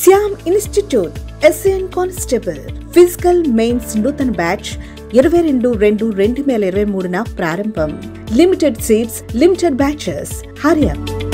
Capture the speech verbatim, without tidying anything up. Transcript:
Shyam institute SN constable physical mains నూతన batch ఇరవై రెండు రెండు రెండు వేల ఇరవై మూడున ప్రారంభం. Limited seats, limited batches. Hurry up.